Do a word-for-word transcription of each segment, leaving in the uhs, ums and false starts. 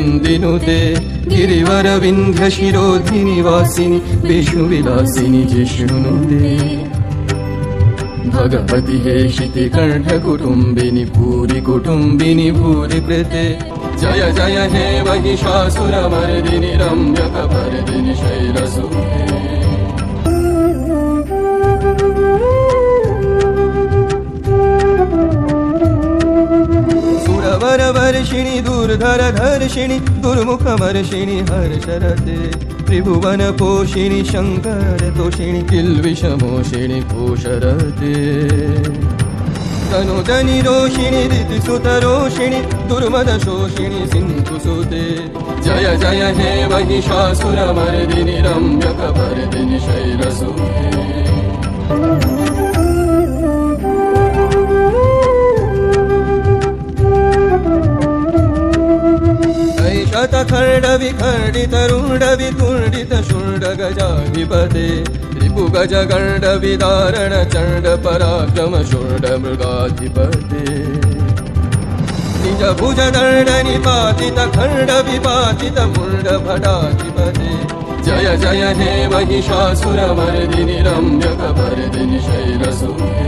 नन्दिनुते गिरिवर विन्ध्य शिरोधिनि वासिनि विष्णु विलासिनि जिष्णुनुते भगवति हेशिति कंठ कुटुम्बिनि भूरि कुटुम्बिनि भूरि प्रते जय जय हे महिषासुरमर्दिनि रम्यकपर्दिनि शैलसुते सुरवरवर्षिणि दुर्धर धर्षिणि दुर्मुखमर्षिणि हर्षरते त्रिभुवन पोषिणि शंकर तोषिणि किल्विषमोषिणि पोषरते तनुजनि रोषिणि ऋतुसुतरोषिणि दुर्मदशोषिणि सिन्धुसुते जय जय हे महिषासुरमर्दिनि रम्यकपर्दिनि शैलसुते शतखण्ड विखण्डित रुण्ड वितुण्डित शूण्ड गजाधिपते रिपुगज गण्ड विदारण चण्ड पराक्रम शूण्ड मृगाधिपते निज भुज दण्ड निपातित खण्ड विपातित मुण्ड भटाधिपते जय जय हे महिषासुरमर्दिनि रम्यकपर्दिनि शैलसुते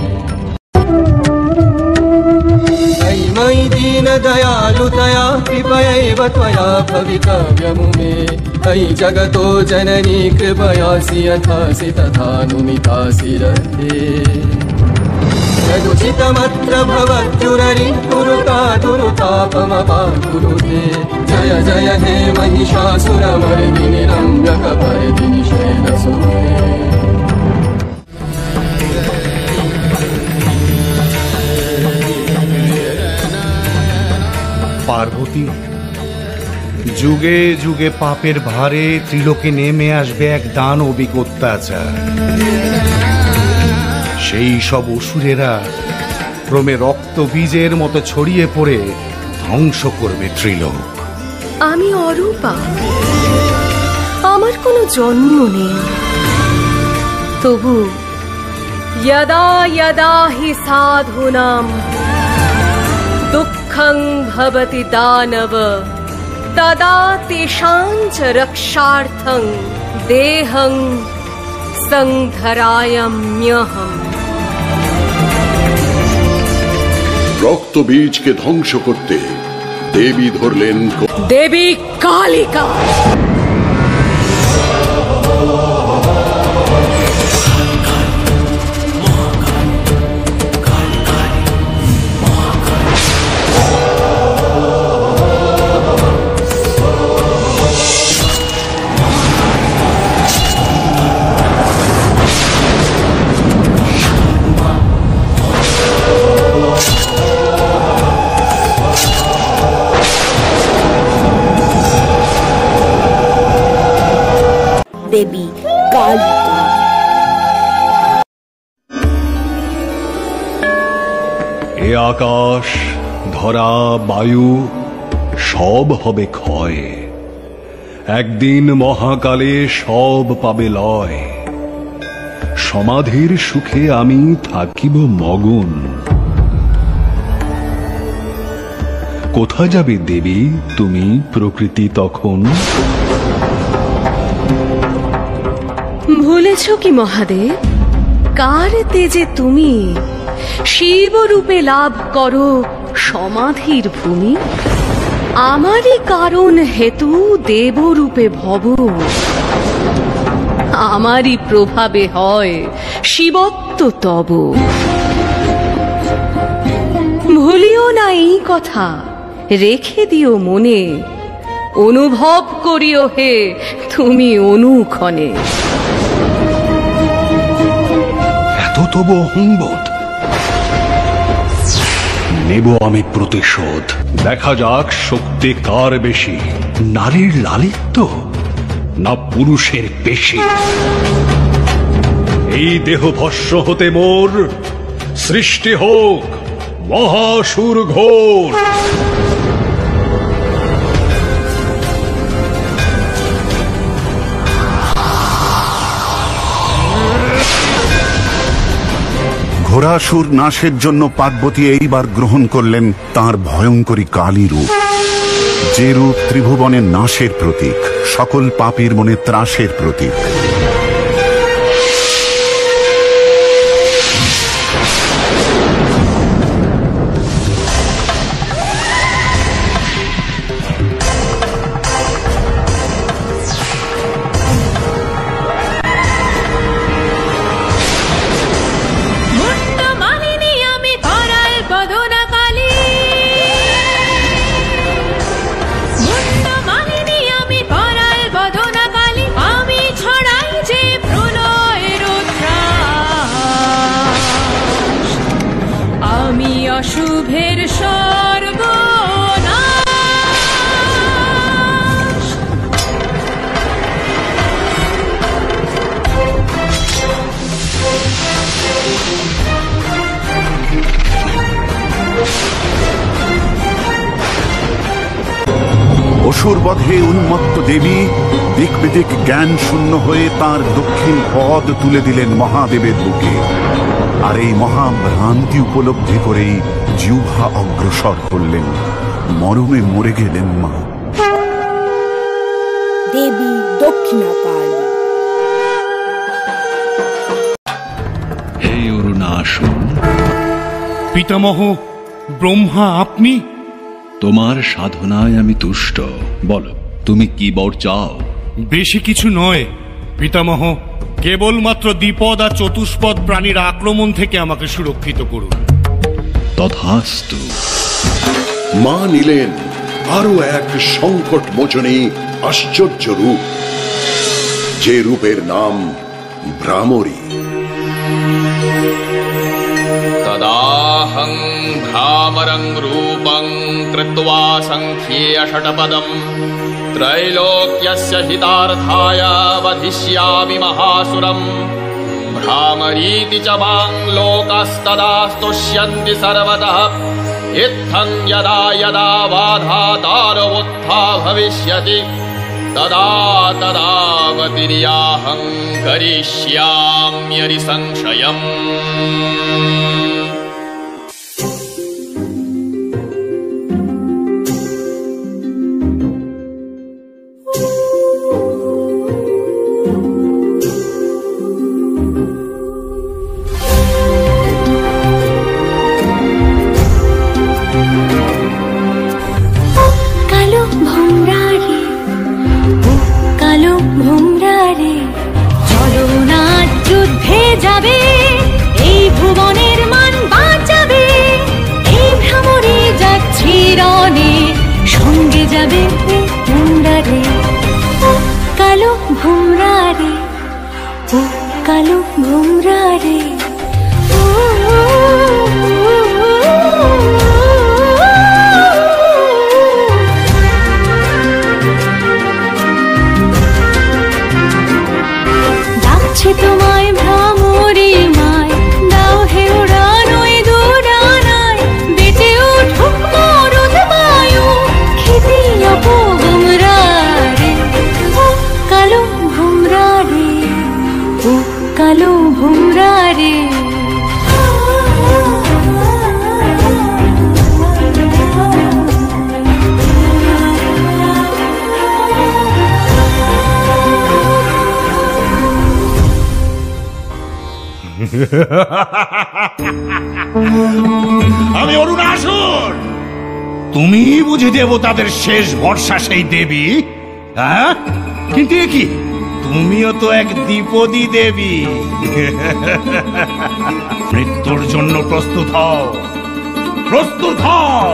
मयि दीन दयालुतया कृपयैव त्वया भवितव्यमुमे अयि जगतो जननी कृपयासि यथासि तथानुमितासि रते यदुचितमत्र भवत्युररि कुरुता दुरुतापमपाकुरुते जय जय हे महिषासुरमर्दिनि रम्यकपर्दिनि शैलसुते পার্বতী, যুগে যুগে পাপের ভারে ত্রিলোকে নেমে আসবে এক দানবিক অত্যাচার। সেই সব অসুরেরা ক্রমে রক্ত বীজের মতো ছড়িয়ে পড়ে ধ্বংস করবে ত্রিলোক। আমি অরূপা, আমার কোনো জন্ম নেই, তবু यदा यदा हि साधूनां दुःखं भवति दानव तदा तेषां च रक्षार्थं देहं संधरायाम्यहम्। রক্ত বীজকে ধ্বংস করতে দেবী ধরলেন দেবী কালিকা। দেবী কালিকা। এ আকাশ ধরা বায়ু সব হবে ক্ষয়, একদিন মহাকালে সব পাবে লয়। সমাধির সুখে আমি থাকিব মগন। কোথায় যাবে দেবী তুমি প্রকৃতি তখন? ভুলেছ কি মহাদেব, কার তেজে তুমি শিবরূপে লাভ করো সমাধির ভূমি? আমারই কারণ হেতু দেবরূপে ভব, আমারই প্রভাবে হয় শিবত্ব তব। ভুলিও না এই কথা, রেখে দিও মনে, অনুভব করিও হে তুমি অনুক্ষণে। তবু অহংবোধ নেব আমি প্রতিশোধ। দেখা যাক শক্তি কার বেশি, নারীর লালিত্য না পুরুষের পেশি। এই দেহ ভস্ম হতে মোর সৃষ্টি হোক মহাসুর ঘোর। ঘোড়াসুর নাশের জন্য পার্বতী এইবার গ্রহণ করলেন তাঁর ভয়ঙ্করী কালী রূপ। যে রূপ ত্রিভুবনের নাশের প্রতীক, সকল পাপীর মনে ত্রাসের প্রতীক। শুভের সর্বনাশ। অসুর বধে উন্মত্ত দেবী দিক বিদিক জ্ঞান শূন্য হয়ে তার দক্ষিণ পদ তুলে দিলেন মহাদেবের বুকে। আর এই মহাভ্রান্তি উপলব্ধি করেই জিহ্বা অগ্রসর করলেন, মরমে মরে গেলেন মা। দেবী দক্ষিণাকালী। হে অরুণাসুর, পিতামহ, ব্রহ্মা আপনি? তোমার সাধনায় আমি তুষ্ট। বলো, তুমি কি বর চাও? বেশি কিছু নয় পিতামহ, কেবলমাত্র দ্বিপদ আর চতুষ্পদ প্রাণীর আক্রমণ থেকে আমাকে সুরক্ষিত করুন। তথাস্তু। মা নিলেন আরো এক সংকট মোচনী আশ্চর্য রূপ, যে রূপের নাম ভ্রামরী। তদাহং ভ্রামরং রূপং কৃত্বা সংখ্যেয় ষটপদম ত্রৈলোক্যস্য হিতার্থায় বধিষ্যামি মহাসুরম। ভ্রামරීতি চ মাং লোকাস্তদা স্তোষ্যন্তি সর্বতঃ। ইত্থং যদা যদা বাধা দানবোত্থা ভবিষ্যতি তদা তদাবতির্যাহং করিষ্যাম্যরি সংশয়ম। যাবে ভুমরারে, ও কালো ভুমরারে, ও কালো ভুমরারে। ডাকছে তোমায় ভ্রামরী মায়, দাও হে উড়ান ওই দুরানায়, বেটে উঠুক মরুদ বায়ু, খেতে যাবো ভুমরারে, ও কালো ভুমরারে, ও কালো ভুমরারে। আমি অরুণাসুর, তুমি বুঝে দেবতাদের শেষ ভরসা সেই দেবী? হ্যাঁ, কিন্তু এ কি, তুমিও তো এক দ্বিপদী দেবী। মৃত্যুর জন্য প্রস্তুত হও, প্রস্তুত হও।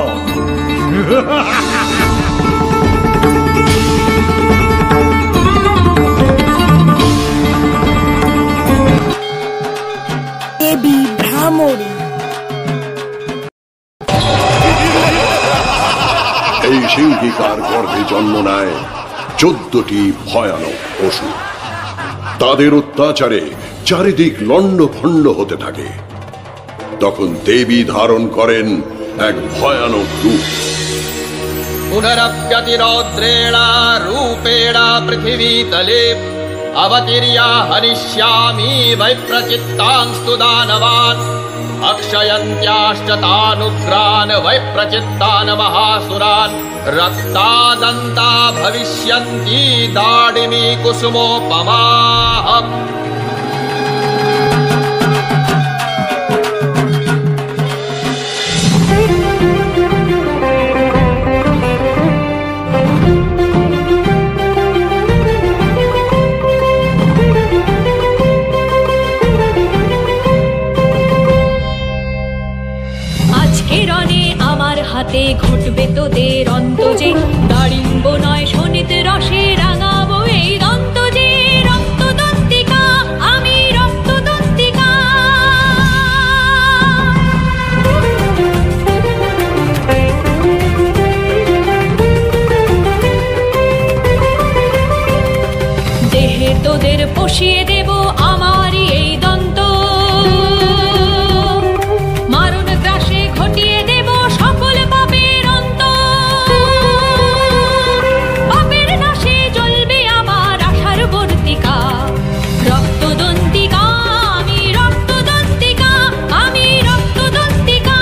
দেবী ভ্রামরী। এই সিংহিকার গর্ভে জন্ম নেয় চোদ্দটি ভয়ানক অসুর। তাদের অত্যাচারে চারিদিক লন্ড ভন্ড হতে থাকে। তখন দেবী ধারণ করেন এক ভয়ানক রূপ। পুনরপ্যতিরৌদ্রেণ রূপেণ পৃথিবীতলে অবতীর্য হরিষ্যামি বৈপ্রচিত্তাংস্তু দানবান। अक्षयन्त्याश्च तानुग्रान् वैप्रचित्तान् महासुरान् रक्तादन्ता भविष्यन्ति दाडिमी कुसुमोपमाः। হাতে ঘটবে তোদের অন্ত যে, দাড়িম্ব নয় শোনিত রসে রাঙাবো এই দন্ত যে। রক্তদন্তিকা আমি রক্তদন্তিকা, দেহে তোদের পশিয়ে দেব আমারই এই দন্ত, মারণ ত্রাসে ঘটিয়ে দেব সকল পাপের অন্ত। পাপের নাশে জ্বলবে আমার আশার বর্তিকা, রক্তদন্তিকা আমি রক্তদন্তিকা, আমি রক্তদন্তিকা।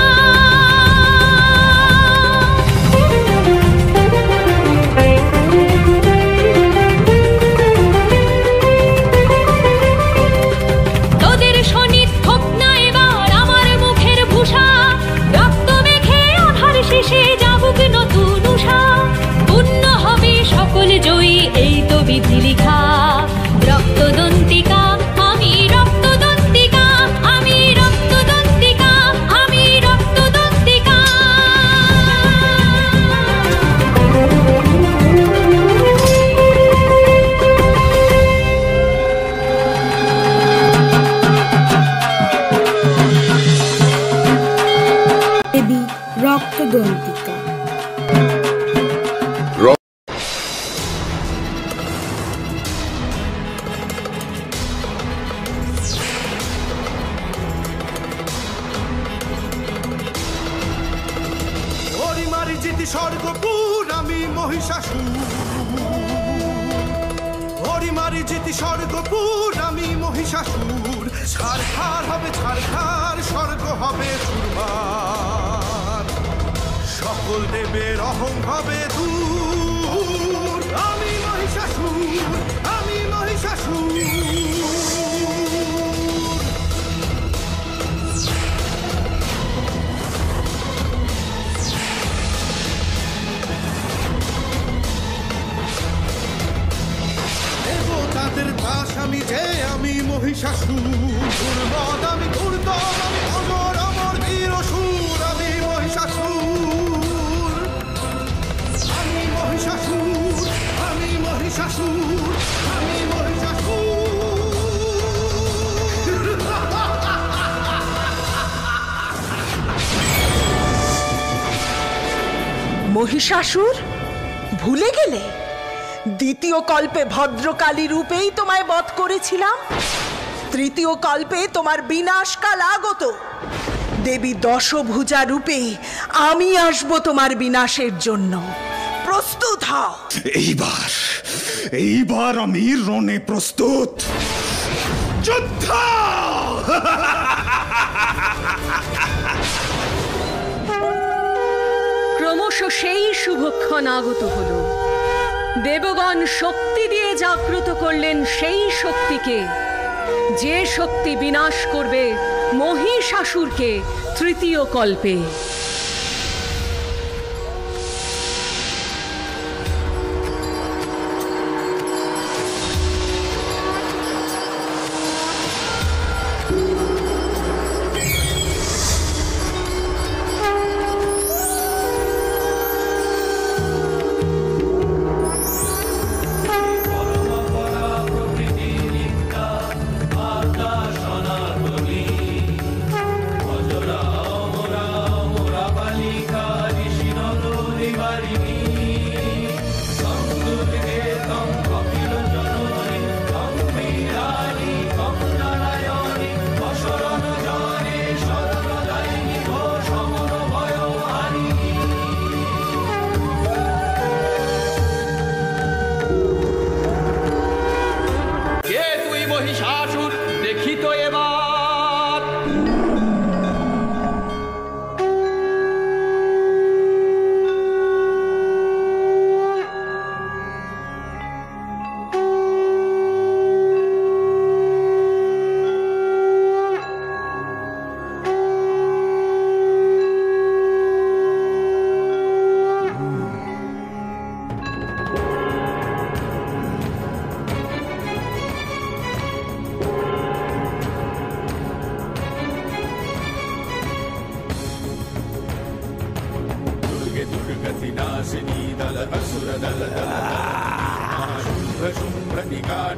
তোদের শোনিত হোক না এবার আমার মুখের ভূষা, রক্ত মেখে আধার শেষে যাবুক নতুন উষা। পূর্ণ হবে সকল জয়ী এই তো বিধি লিখা, রক্তদন্তিকা আমি রক্তদন্তিকা, আমি রক্তদন্তিকা, আমি রক্তদন্তিকা। দেবী রক্তদন্তিকা। হরিমারি জিতি স্বর্গপুর আমি মহিষাসুর, হরিমারি জিতি স্বর্গপুর আমি মহিষাসুর। ছারখার হবে ছারখার, স্বর্গ হবে চুরমার, সকল দেবের অহং হবে দূর। আমি মহিষাসুর, আমি মহিষাসুর। দেবতাদের দাস আমি যে, আমি মহিষাসুর। দুর্মদ আমি দুর্দম, আমি অমর অমর বীর অসুর। আমি মহিষাসুর, আমি মহিষাসুর, আমি মহিষাসুর, আমি মহিষাসুর। মহিষাসুর ভুলে গেলে? দ্বিতীয় কল্পে ভদ্রকালী রূপেই তোমায় বধ করেছিলাম, তৃতীয় কল্পে তোমার বিনাশকাল আগত। দেবী দশভুজা রূপে আমি আসব তোমার বিনাশের জন্য, প্রস্তুত হও। এইবার এইবার আমি রণে প্রস্তুত। যুদ্ধ! ক্রমশ সেই শুভক্ষণ আগত হলো। দেবগণ শক্তি দিয়ে জাগ্রত করলেন সেই শক্তিকে, যে শক্তি বিনাশ করবে মহিষাসুরকে তৃতীয় কল্পে।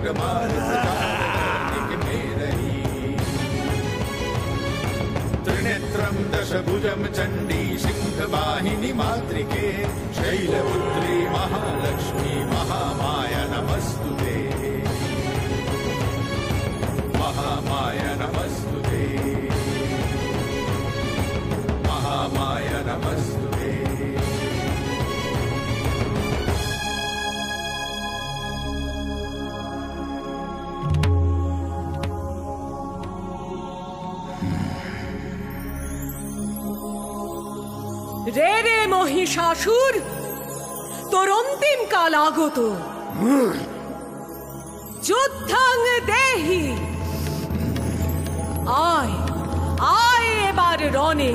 त्रिनेत्रं दशभुजं चण्डी सिंहवाहिनी मातृके शैलपुत्री महालक्ष्मी महामाया नमस्तुते महामाया नमस्तुते महामाया नमस्तुते। রে রে মহিষাসুর, তোর অন্তিম কাল আগত। যুদ্ধাং দেহি, আয় আয় এবার রণে।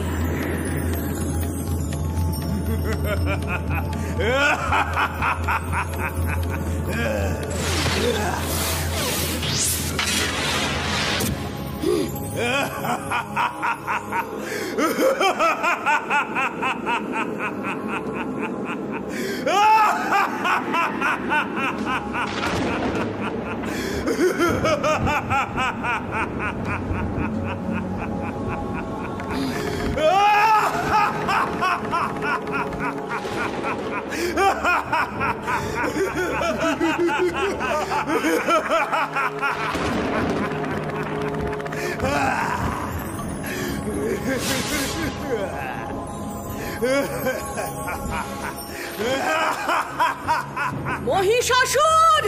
মহিষাসুর,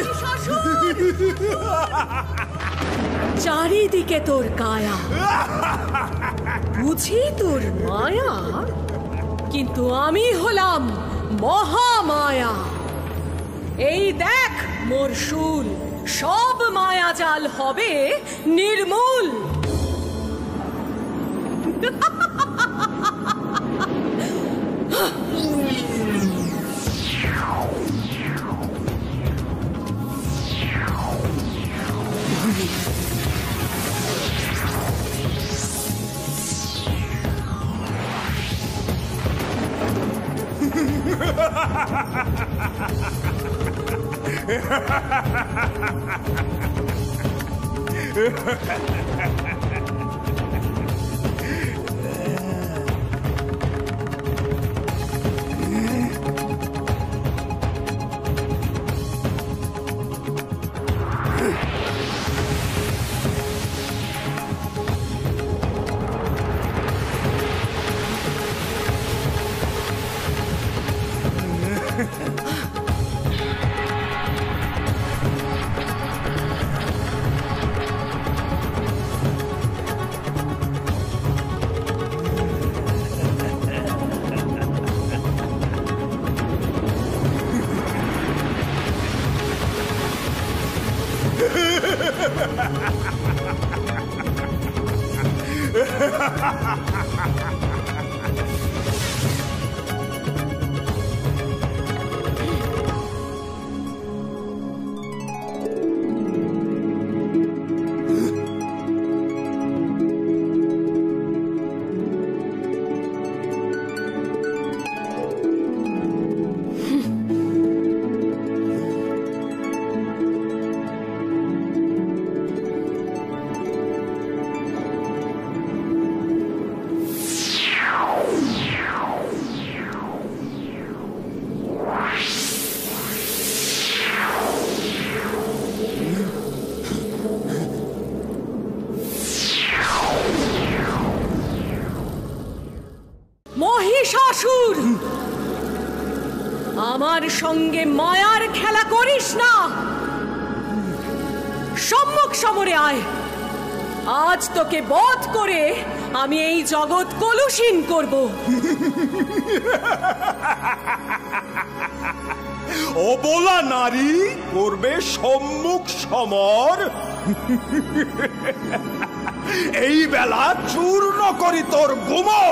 চারিদিকে তোর কায়া, বুঝি তোর মায়া, কিন্তু আমি হলাম মহামায়া। এই দেখ মোর শূল, সব মায়াজাল হবে নির্মূল। মহিষাসুর, আমার সঙ্গে মায়ার খেলা করিস না। সম্মুখ সমরে আয়, আজ তোকে বধ করে আমি এই জগৎ কলুষীন করব। অবলা নারী করবে সম্মুখ সমর? এই বেলা চূর্ণ করি তোর গুমো।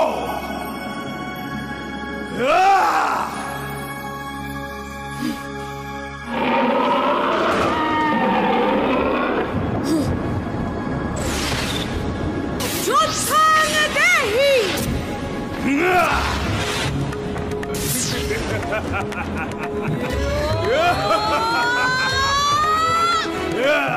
যুদ্ধাং দেহি। Yeah!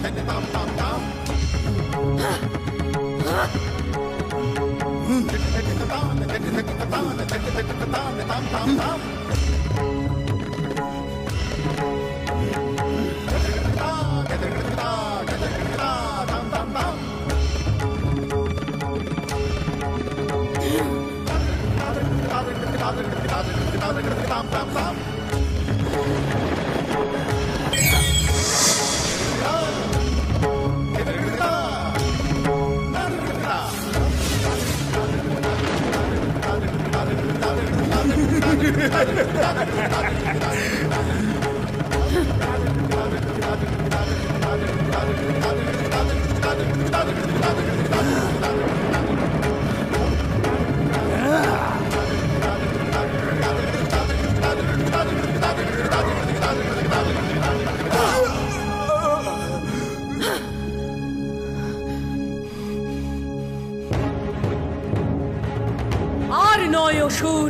আর নয় অসুর,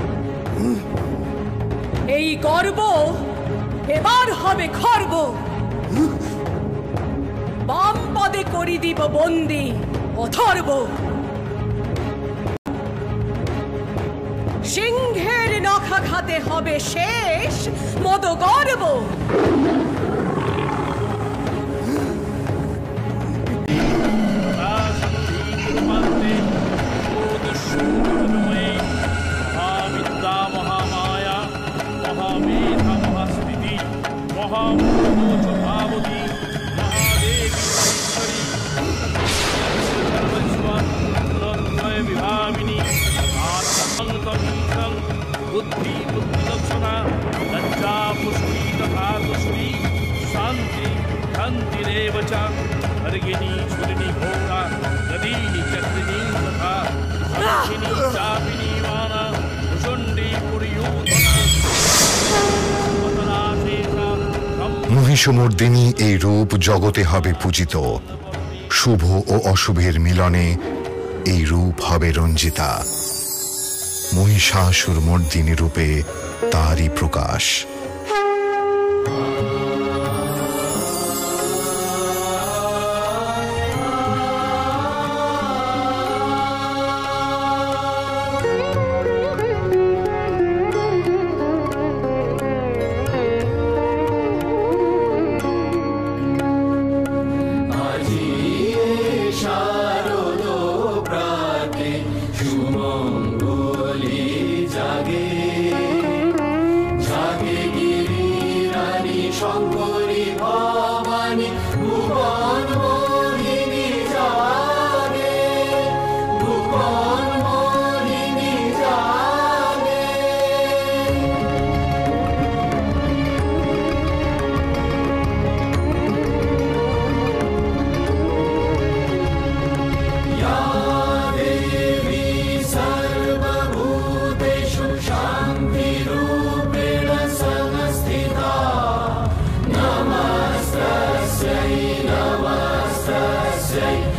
এই গর্ব এবার হবে খর্ব। বাম পদে করি দিব বন্দি অথর্ব। সিংহের নখাঘাতে হবে শেষ মদ গর্ব। बुद्धि बुद्धि लक्षणा लज्जा पुष्टि तथा तुष्टि शांति शांतिरेव च अर्गिनी छुरिणी घोरा गदीनी चक्रिणी तथा अक्षिणी चापिनी वाना भुषुंडी पुरयूधना মহিষমর্দিনী এই রূপ জগতে হবে পূজিত। শুভ ও অশুভের মিলনে এই রূপ হবে রঞ্জিতা। মহিষাসুর মর্দিনী রূপে তারই প্রকাশ। Say